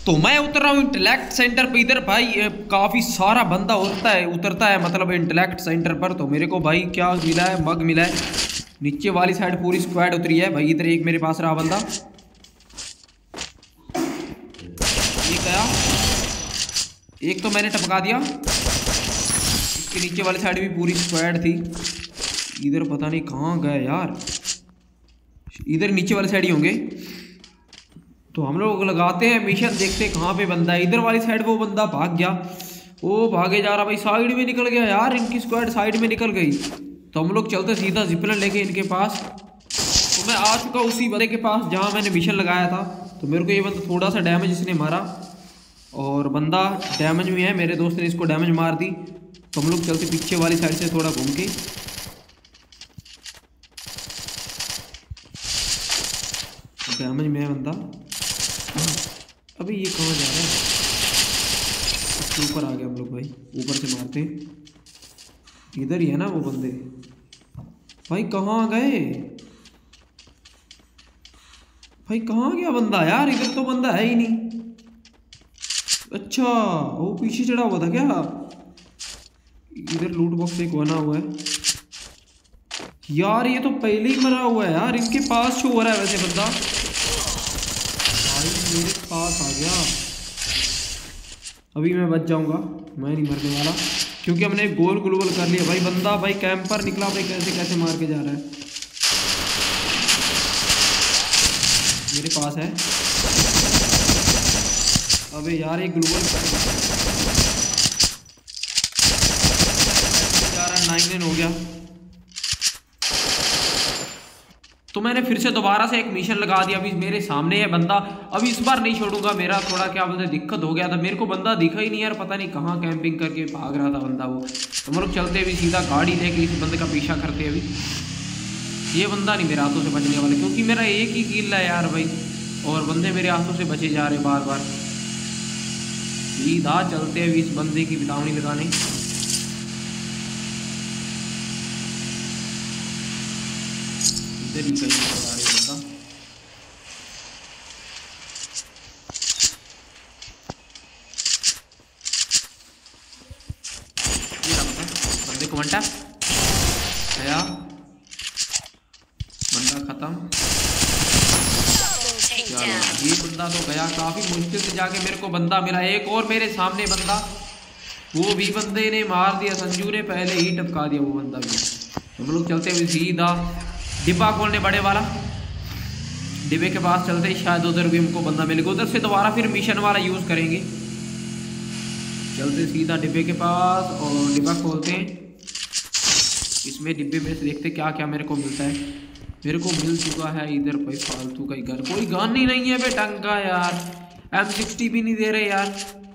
तो मैं उतर रहा हूँ इंटेलेक्ट सेंटर पे। इधर भाई काफ़ी सारा बंदा उतरता है मतलब इंटेलेक्ट सेंटर पर। तो मेरे को भाई क्या मिला है, मग मिला है। नीचे वाली साइड पूरी स्क्वाड उतरी है भाई। इधर एक मेरे पास रहा बंदा, ये गया, एक तो मैंने टपका दिया। इसके नीचे वाली साइड भी पूरी स्क्वाड थी। इधर पता नहीं कहाँ गए यार, इधर नीचे वाली साइड ही होंगे। तो हम लोग लगाते हैं मिशन, देखते हैं कहाँ पे बंदा है। इधर वाली साइड वो बंदा भाग गया, वो भागे जा रहा भाई, साइड में निकल गया यार। इनकी स्क्वाड साइड में निकल गई। तो हम लोग चलते सीधा जिपलाइन लेके इनके पास। तो मैं आ चुका उसी बंदे के पास जहाँ मैंने मिशन लगाया था। तो मेरे को ये बंदा थोड़ा सा डैमेज इसने मारा और बंदा डैमेज में है, मेरे दोस्त ने इसको डैमेज मार दी। तो हम लोग चलते पीछे वाली साइड से थोड़ा घूम के। डैमेज में है बंदा। अभी ये कहाँ जा रहा है, इसके ऊपर आ गया हम लोग भाई, ऊपर से मारते हैं। इधर ही है ना वो बंदे भाई, कहाँ गए भाई, कहाँ गया बंदा यार। इधर तो बंदा है ही नहीं। अच्छा वो पीछे चढ़ा हुआ था क्या। इधर लूट बॉक्स एक बना हुआ है यार, ये तो पहले ही मरा हुआ है यार। इनके पास शो हो रहा है वैसे बंदा भाई, मेरे पास आ गया। अभी मैं बच जाऊंगा, मैं नहीं मरने वाला क्योंकि हमने गोल ग्लोबल कर लिया भाई। बंदा भाई कैंपर निकला भाई, कैसे कैसे मार के जा रहा है। मेरे पास है। अबे यार एक ग्लोबल जा रहा है, 9-9 हो गया। तो मैंने फिर से दोबारा से एक मिशन लगा दिया। अभी मेरे सामने है बंदा, अभी इस बार नहीं छोड़ूंगा। मेरा थोड़ा क्या बोलते दिक्कत हो गया था, मेरे को बंदा दिखा ही नहीं यार, पता नहीं कहाँ कैंपिंग करके भाग रहा था बंदा वो। तो हम लोग चलते भी सीधा गाड़ी लेके इस बंदे का पीछा करते। अभी ये बंदा नहीं मेरे हाथों से बचने वाला क्योंकि मेरा एक ही किल है यार भाई, और बंदे मेरे हाथों से बचे जा रहे बार बार। सीधा चलते हैं इस बंदे की बितावनी लगाने। इधर ही कहीं आ रहे बंदा। ये रहा बंदे को मंटा गया, बंदा खत्म। ये बंदा तो गया, काफी मुश्किल से जाके मेरे को बंदा मिला। एक और मेरे सामने बंदा, वो भी बंदे ने मार दिया, संजू ने पहले ही टपका दिया वो बंदा भी। हम लोग चलते हुए सीधा डिब्बा खोलने बड़े वाला, डिब्बे के पास चलते शायद उधर भी हमको बंदा मिलेगा। उधर से दोबारा फिर मिशन वाला यूज करेंगे। चलते सीधा डिब्बे के पास और डिब्बा खोलते हैं। इसमें डिब्बे में से देखते क्या क्या मेरे को मिलता है। मेरे को मिल चुका है इधर भाई फालतू का ही गन, कोई गन ही नहीं है बे ढंग का यार। M60 भी नहीं दे रहे यार।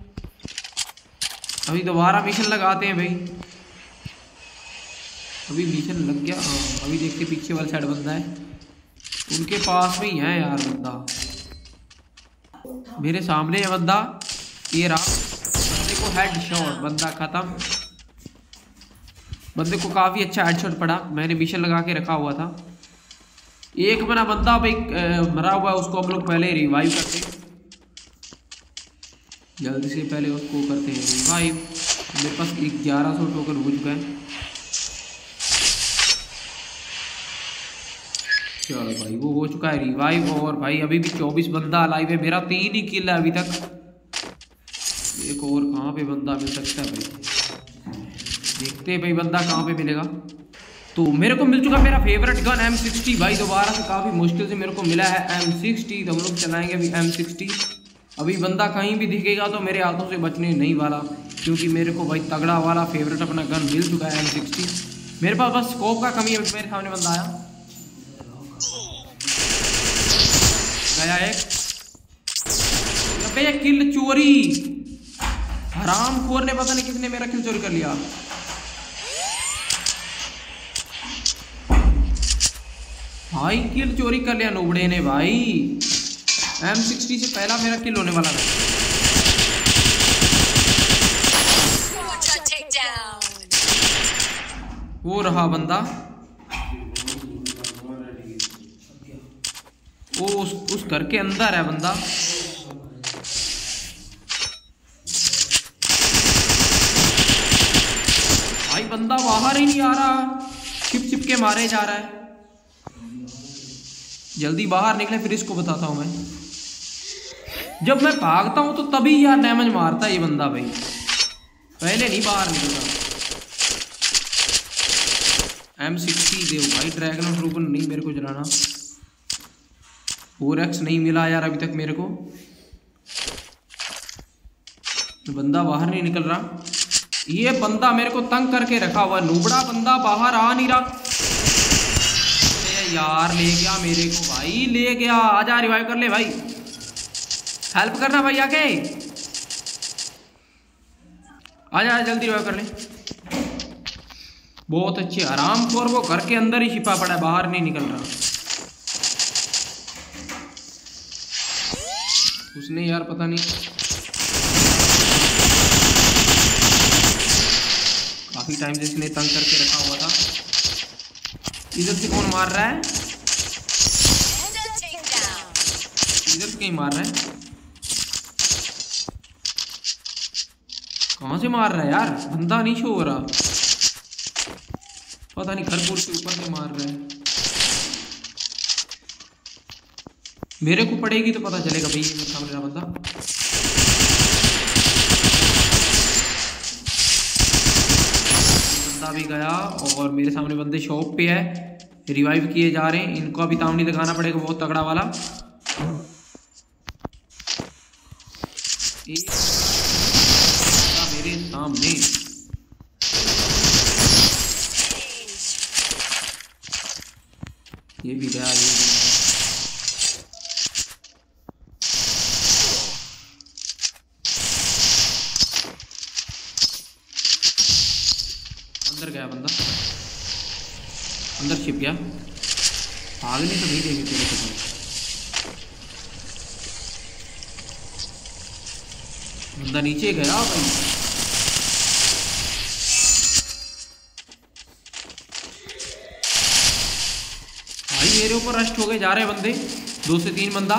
अभी दोबारा मिशन लगाते हैं भाई। अभी मिशन लग गया। हाँ अभी देखते पीछे वाली साइड बंदा है, उनके पास में ही है यार बंदा। मेरे सामने है बंदा, ये रहा। बंदे को हेडशॉट, बंदा खत्म। बंदे को काफी अच्छा हेडशॉट पड़ा, मैंने मिशन लगा के रखा हुआ था। एक बना बंदा भाई मरा हुआ है, उसको हम लोग पहले रिवाइव करते हैं। जल्दी से पहले उसको करते हैं रिवाइव। मेरे पास 1100 टोकन हो चुका है। चलो भाई वो हो चुका है रिवाइव। और भाई अभी भी 24 बंदा लाइव है, मेरा 3 ही किल है अभी तक। एक और कहाँ पे बंदा मिल सकता है भाई, देखते हैं भाई बंदा कहाँ पे मिलेगा। तो मेरे को मिल चुका मेरा फेवरेट गन M60 भाई। दोबारा से काफ़ी मुश्किल से मेरे को मिला है M60। तो हम लोग चलाएंगे अभी M60। अभी बंदा कहीं भी दिखेगा तो मेरे हाथों से बचने नहीं वाला, क्योंकि मेरे को भाई तगड़ा वाला फेवरेट अपना गन मिल चुका है M60। मेरे पास बस स्कोप का कमी है। मेरे सामने बंदा आया, गया एक। ये किल चोरी, हरामखोर ने पता नहीं किसने मेरा किल चोरी कर लिया। भाई किल चोरी कर लिया नोबड़े ने भाई। M60 से पहला मेरा किल होने वाला था। वो रहा बंदा, वो उस घर के अंदर है बंदा। बंदा बाहर ही नहीं आ रहा, छिप छिप के मारे जा रहा है। जल्दी बाहर निकले फिर इसको बताता हूँ मैं। जब मैं भागता हूँ तो तभी यार डैमेज मारता है ये बंदा भाई, पहले नहीं बाहर निकलता। M60 दे भाई, ड्रैगन ड्रूगन नहीं मेरे को चलाना। 4x नहीं मिला यार अभी तक मेरे को, बंदा बाहर नहीं निकल रहा। ये बंदा मेरे को तंग करके रखा हुआ, नूबड़ा बंदा बाहर आ नहीं रहा यार। ले गया मेरे को भाई, ले गया। आजा रिवाइव कर ले भाई, हेल्प करना भाई आके, आजा जल्दी रिवाइव कर ले। बहुत अच्छे आराम से, और वो घर के अंदर ही छिपा पड़ा है, बाहर नहीं निकल रहा। उसने यार पता नहीं काफी टाइम से इसने तंग करके रखा हुआ था। इधर से कौन मार रहा है? इधर से कहीं मार रहा है, कहां से मार रहा है यार? बंदा नहीं शो हो रहा, पता नहीं खरगोश के ऊपर से मार रहा है। मेरे को पड़ेगी तो पता चलेगा भाई ये मेरे सामने रहा बंदा। बंदा भी गया और मेरे सामने बंदे शॉप पे है, रिवाइव किए जा रहे हैं। इनको अभी तामनी लगाना पड़ेगा बहुत तगड़ा वाला। एक मेरे सामने ये भी गया, अंदर गया बंदा, अंदर छिप गया। भागने तो नहीं देंगे तेरे को, बंदा नीचे गया भाई। भाई मेरे ऊपर रस्ट हो गए जा रहे बंदे, 2 से 3 बंदा।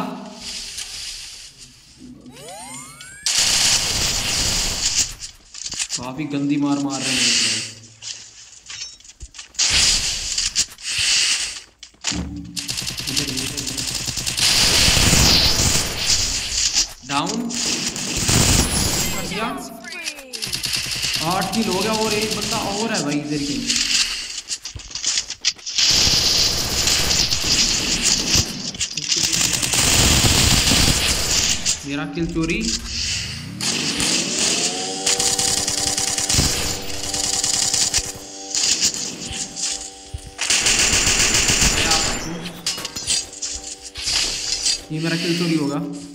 काफी गंदी मार मार रहे हैं डाउन कर दिया। 8 किल हो गया, और एक बंदा और है भाई इधर के। मेरा किल चोरी। ये मेरा किल चोरी होगा।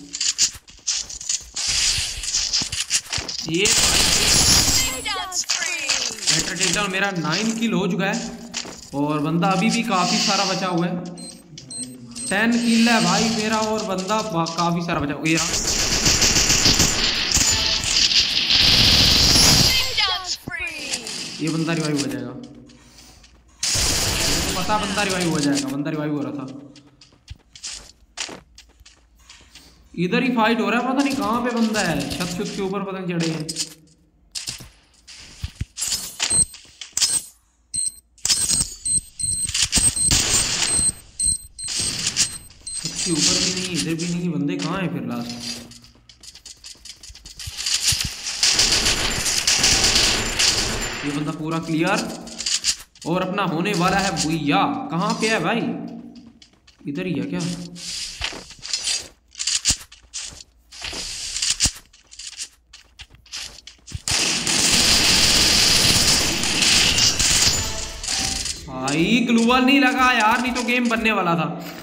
ये टेकडाउन मेरा 9 किल हो चुका है, और बंदा अभी भी काफी सारा बचा हुआ है। 10 किल है भाई मेरा, और बंदा काफी सारा बचा हुआ है। ये बंदा रिवाइव हो जाएगा, तो पता बंदा रिवाइव हो जाएगा। बंदा रिवाइव हो रहा था, इधर ही फाइट हो रहा है। पता नहीं कहाँ पे बंदा है, छत छत के ऊपर पता नहीं चढ़े हैं। छत के ऊपर भी नहीं, इधर भी नहीं, बंदे कहाँ हैं फिर लास्ट? ये बंदा पूरा क्लियर, और अपना होने वाला है भुइया। कहाँ पे है भाई? इधर ही है क्या? भाई ग्लूवल नहीं लगा यार, नहीं तो गेम बनने वाला था।